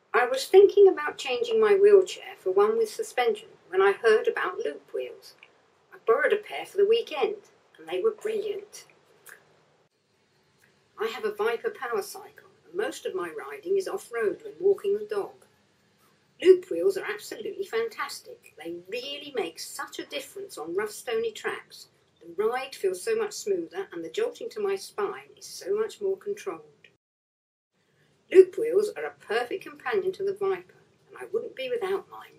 I was thinking about changing my wheelchair for one with suspension when I heard about Loopwheels. I borrowed a pair for the weekend and they were brilliant. I have a Viper power cycle and most of my riding is off-road when walking the dog. Loopwheels are absolutely fantastic. They really make such a difference on rough stony tracks. The ride feels so much smoother and the jolting to my spine is so much more controlled. Loopwheels are a perfect companion to the Viper and I wouldn't be without mine.